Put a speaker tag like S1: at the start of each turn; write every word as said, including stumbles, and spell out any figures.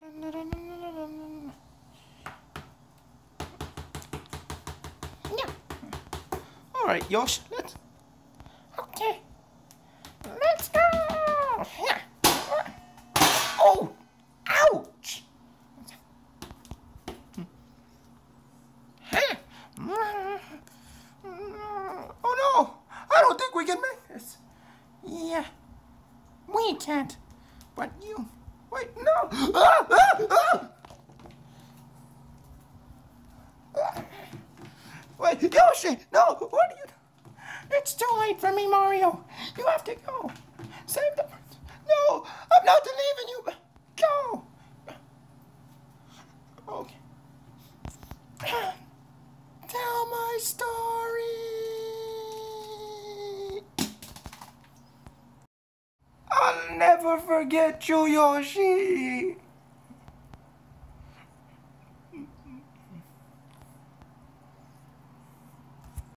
S1: Yeah. All right, Yoshi, let's. Okay. Let's go. Yeah. Oh, ouch. Huh. Oh no, I don't think we can make this. Yeah, we can't. But you, wait, no. Ah, ah, ah. Wait, Yoshi, no, what are you doing? It's too late for me, Mario. You have to go. Save the prince. No, I'm not leaving you. Go. Okay. Tell my story. I'll never forget you, Yoshi.